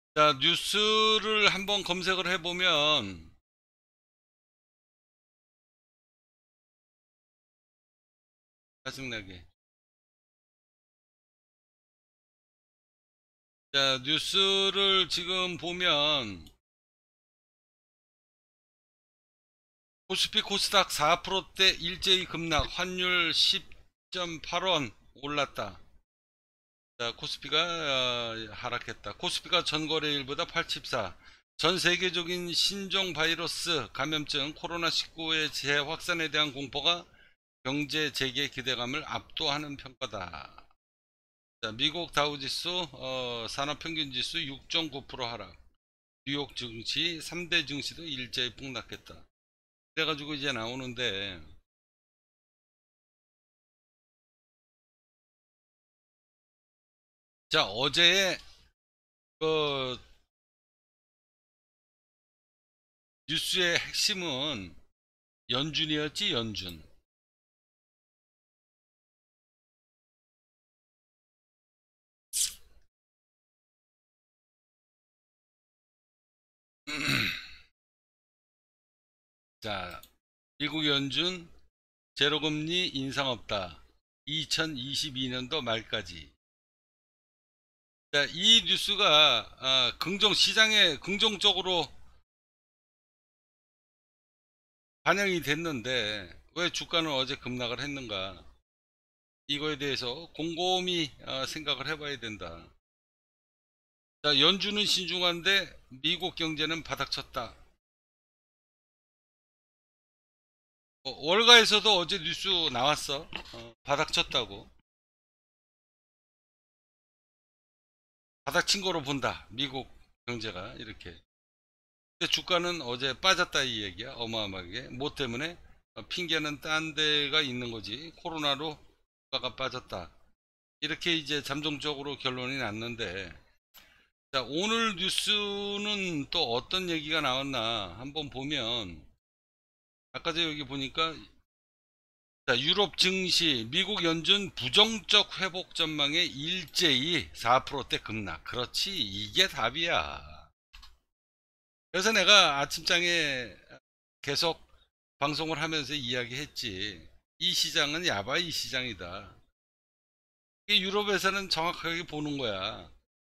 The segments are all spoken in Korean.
자, 뉴스를 한번 검색을 해보면, 짜증나게. 자, 뉴스를 지금 보면, 코스피 코스닥 4%대 일제히 급락, 환율 10.8원 올랐다. 자, 코스피가 하락했다. 코스피가 전거래일보다 84. 전 세계적인 신종 바이러스 감염증 코로나19의 재확산에 대한 공포가 경제 재개 기대감을 압도하는 평가다. 자, 미국 다우지수 산업평균지수 6.9% 하락. 뉴욕 증시 3대 증시도 일제히 폭락했다. 그래가지고 이제 나오는데, 자, 어제의 그 뉴스의 핵심은 연준이었지. 연준. 자, 미국 연준 제로금리 인상 없다. 2022년도 말까지. 자, 이 뉴스가 시장에 긍정적으로 반영이 됐는데 왜 주가는 어제 급락을 했는가? 이거에 대해서 곰곰이 생각을 해봐야 된다. 자, 연준은 신중한데 미국 경제는 바닥쳤다. 월가에서도 어제 뉴스 나왔어. 바닥쳤다고. 바닥친 거로 본다. 미국 경제가 이렇게. 근데 주가는 어제 빠졌다 이 얘기야. 어마어마하게. 뭐 때문에? 핑계는 딴 데가 있는 거지. 코로나로 주가가 빠졌다. 이렇게 이제 잠정적으로 결론이 났는데, 자, 오늘 뉴스는 또 어떤 얘기가 나왔나 한번 보면, 아까 저 여기 보니까, 자, 유럽 증시, 미국 연준 부정적 회복 전망에 일제히 4%대 급락. 그렇지, 이게 답이야. 그래서 내가 아침장에 계속 방송을 하면서 이야기했지. 이 시장은 야바이 시장이다. 유럽에서는 정확하게 보는 거야.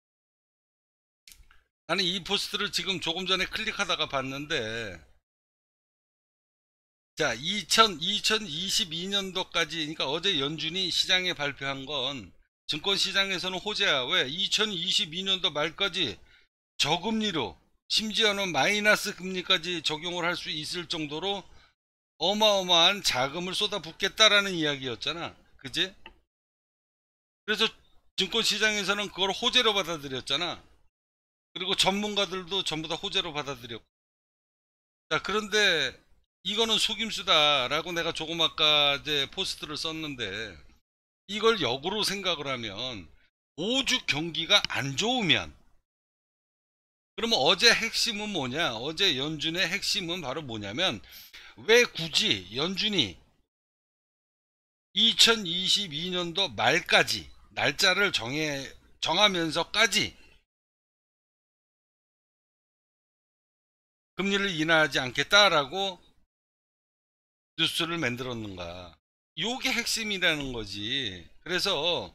나는 이 포스트를 지금 조금 전에 클릭하다가 봤는데, 자, 2022년도까지, 그러니까 어제 연준이 시장에 발표한 건 증권시장에서는 호재야. 왜? 2022년도 말까지 저금리로, 심지어는 마이너스 금리까지 적용을 할 수 있을 정도로 어마어마한 자금을 쏟아붓겠다라는 이야기였잖아. 그지? 그래서 증권시장에서는 그걸 호재로 받아들였잖아. 그리고 전문가들도 전부 다 호재로 받아들였고. 자, 그런데 이거는 속임수다라고 내가 조금 아까 이제 포스트를 썼는데 이걸 역으로 생각을 하면 오죽 경기가 안 좋으면 그러면 어제 핵심은 뭐냐? 어제 연준의 핵심은 바로 뭐냐면 왜 굳이 연준이 2022년도 말까지 날짜를 정하면서까지 금리를 인하하지 않겠다라고 뉴스를 만들었는가? 요게 핵심이라는 거지. 그래서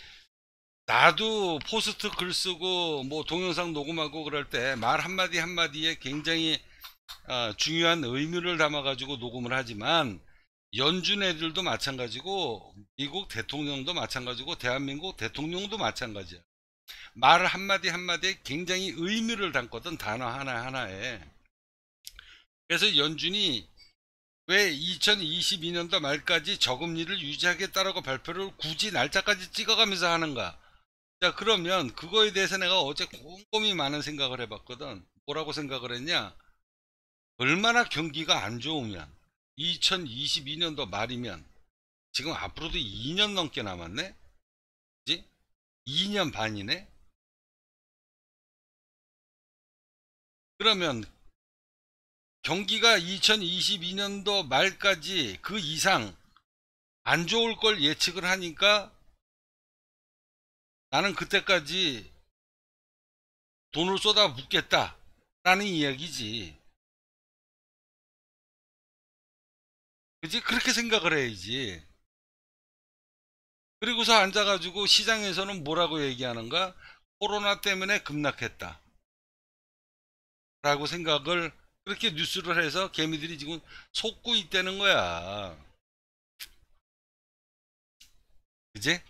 나도 포스트 글 쓰고 뭐 동영상 녹음하고 그럴 때 말 한마디 한마디에 굉장히 중요한 의미를 담아가지고 녹음을 하지만 연준 애들도 마찬가지고 미국 대통령도 마찬가지고 대한민국 대통령도 마찬가지야. 말 한마디 한마디에 굉장히 의미를 담거든 단어 하나하나에. 그래서 연준이 왜 2022년도 말까지 저금리를 유지하겠다라고 발표를 굳이 날짜까지 찍어가면서 하는가? 자, 그러면 그거에 대해서 내가 어제 곰곰이 많은 생각을 해봤거든. 뭐라고 생각을 했냐? 얼마나 경기가 안 좋으면 2022년도 말이면 지금 앞으로도 2년 넘게 남았네? 그지? 2년 반이네? 그러면 경기가 2022년도 말까지 그 이상 안 좋을 걸 예측을 하니까 나는 그때까지 돈을 쏟아붓겠다 라는 이야기지. 그지? 그렇게 생각을 해야지. 그리고서 앉아가지고 시장에서는 뭐라고 얘기하는가? 코로나 때문에 급락했다 라고 생각을, 그렇게 뉴스를 해서 개미들이 지금 속고 있다는 거야. 그지?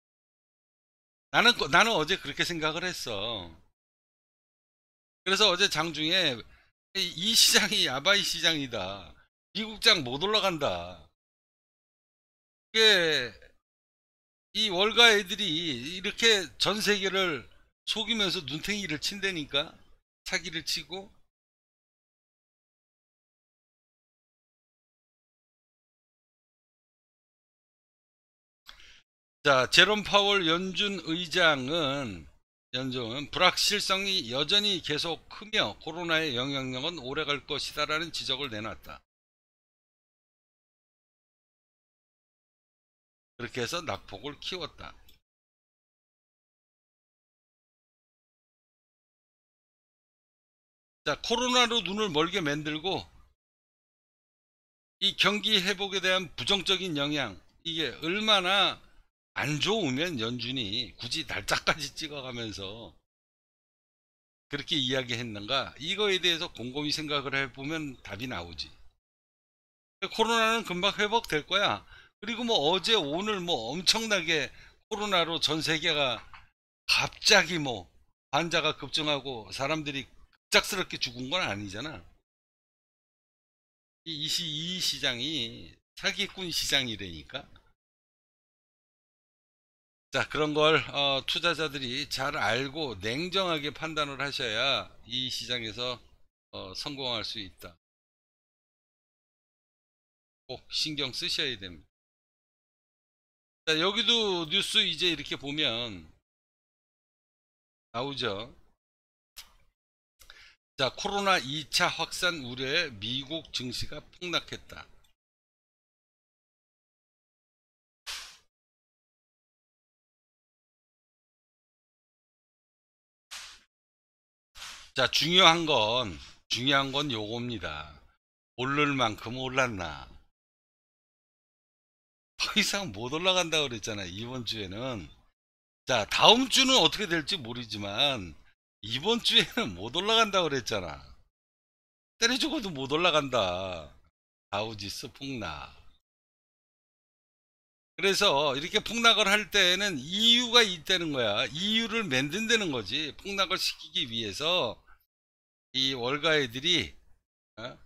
나는 어제 그렇게 생각을 했어. 그래서 어제 장중에 이 시장이 야바이 시장이다. 미국장 못 올라간다. 이게 이 월가 애들이 이렇게 전 세계를 속이면서 눈탱이를 친다니까? 사기를 치고. 자, 제롬 파월 연준 의장은 불확실성이 여전히 계속 크며 코로나의 영향력은 오래갈 것이다라는 지적을 내놨다. 그렇게 해서 낙폭을 키웠다. 자, 코로나로 눈을 멀게 만들고 이 경기 회복에 대한 부정적인 영향, 이게 얼마나 안 좋으면 연준이 굳이 날짜까지 찍어가면서 그렇게 이야기했는가, 이거에 대해서 곰곰이 생각을 해보면 답이 나오지. 코로나는 금방 회복될 거야. 그리고 뭐 어제 오늘 뭐 엄청나게 코로나로 전 세계가 갑자기 뭐 환자가 급증하고 사람들이 급작스럽게 죽은 건 아니잖아. 이 시장이 사기꾼 시장이라니까. 자, 그런 걸 투자자들이 잘 알고 냉정하게 판단을 하셔야 이 시장에서 성공할 수 있다. 꼭 신경 쓰셔야 됩니다. 자, 여기도 뉴스 이제 이렇게 보면 나오죠. 자, 코로나 2차 확산 우려에 미국 증시가 폭락했다. 자, 중요한 건 요겁니다. 오를 만큼 올랐나? 더 이상 못 올라간다 그랬잖아, 이번 주에는. 자, 다음 주는 어떻게 될지 모르지만 이번 주에는 못 올라간다 그랬잖아. 때려 죽어도 못 올라간다. 다우지수 폭락. 그래서 이렇게 폭락을 할 때는 이유가 있다는 거야. 이유를 만든다는 거지. 폭락을 시키기 위해서 이 월가애들이 어?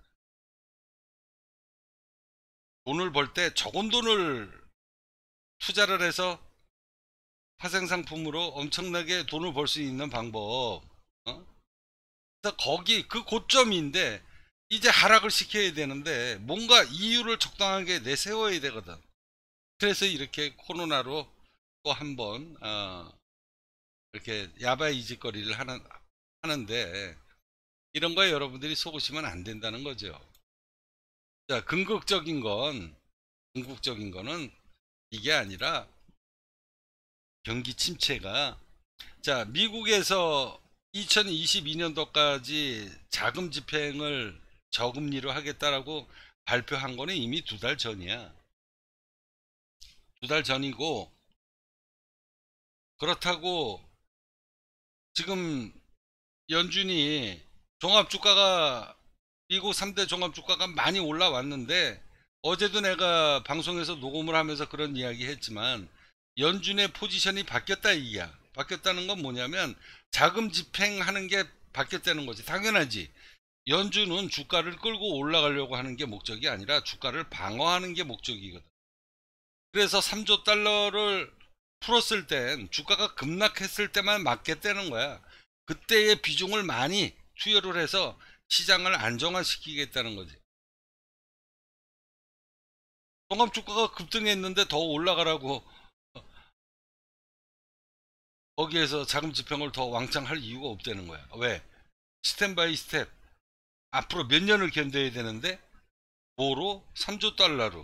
돈을 벌 때 적은 돈을 투자를 해서 파생상품으로 엄청나게 돈을 벌 수 있는 방법. 어? 그래서 거기 그 고점인데 이제 하락을 시켜야 되는데 뭔가 이유를 적당하게 내세워야 되거든. 그래서 이렇게 코로나로 또 한번 이렇게 야바이 짓거리를 하는데, 이런 거에 여러분들이 속으시면 안 된다는 거죠. 자, 궁극적인 거는 이게 아니라 경기 침체가, 자, 미국에서 2022년도까지 자금 집행을 저금리로 하겠다라고 발표한 거는 이미 2달 전이야. 2달 전이고, 그렇다고 지금 연준이 종합주가가, 미국 3대 종합주가가 많이 올라왔는데, 어제도 내가 방송에서 녹음을 하면서 그런 이야기 했지만 연준의 포지션이 바뀌었다 이야. 바뀌었다는 건 뭐냐면 자금 집행하는 게 바뀌었다는 거지. 당연하지. 연준은 주가를 끌고 올라가려고 하는 게 목적이 아니라 주가를 방어하는 게 목적이거든. 그래서 3조 달러를 풀었을 땐 주가가 급락했을 때만 맞겠다는 거야. 그때의 비중을 많이 투여를 해서 시장을 안정화시키겠다는 거지. 종합 주가가 급등했는데 더 올라가라고 거기에서 자금 집행을 더 왕창 할 이유가 없다는 거야. 왜? 스텝 바이 스텝 앞으로 몇 년을 견뎌야 되는데 뭐로? 3조 달러로.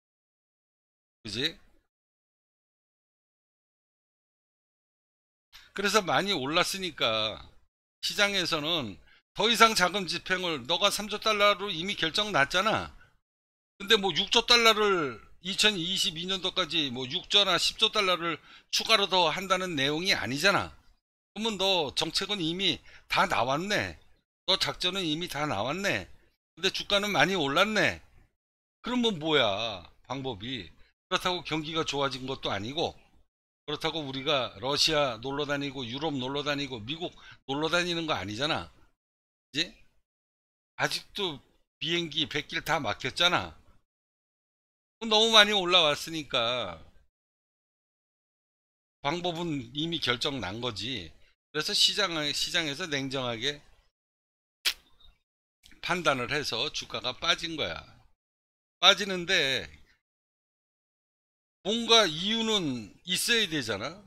그지? 그래서 많이 올랐으니까 시장에서는 더 이상 자금 집행을 너가 3조 달러로 이미 결정 났잖아. 근데 뭐 6조 달러를 2022년도까지 뭐 6조나 10조 달러를 추가로 더 한다는 내용이 아니잖아. 그러면 너 정책은 이미 다 나왔네. 너 작전은 이미 다 나왔네. 근데 주가는 많이 올랐네. 그러면 뭐야 방법이. 그렇다고 경기가 좋아진 것도 아니고, 그렇다고 우리가 러시아 놀러 다니고 유럽 놀러 다니고 미국 놀러 다니는 거 아니잖아. 이제 아직도 비행기 백길 다 막혔잖아. 너무 많이 올라왔으니까 방법은 이미 결정 난 거지. 그래서 시장에서 냉정하게 판단을 해서 주가가 빠진 거야. 빠지는데 뭔가 이유는 있어야 되잖아.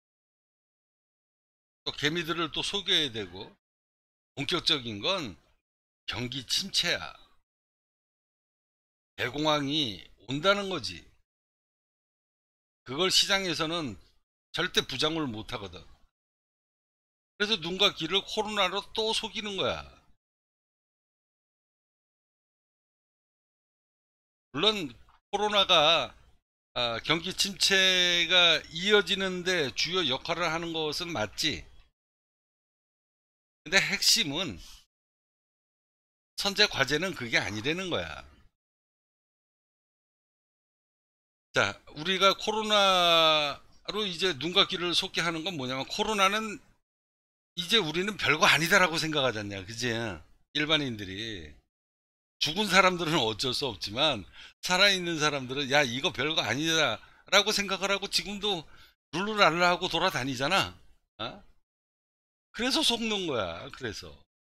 또 개미들을 또 속여야 되고. 본격적인 건 경기 침체야. 대공황이 온다는 거지. 그걸 시장에서는 절대 부정을 못 하거든. 그래서 눈과 귀를 코로나로 또 속이는 거야. 물론 코로나가 경기 침체가 이어지는데 주요 역할을 하는 것은 맞지. 근데 핵심은 선제 과제는 그게 아니라는 거야. 자, 우리가 코로나로 이제 눈과 귀를 속게 하는 건 뭐냐면, 코로나는 이제 우리는 별거 아니다라고 생각하지 않냐, 그지? 일반인들이. 죽은 사람들은 어쩔 수 없지만 살아있는 사람들은 야, 이거 별거 아니다 라고 생각을 하고 지금도 룰루랄라 하고 돌아다니잖아. 어? 그래서 속는 거야. 그래서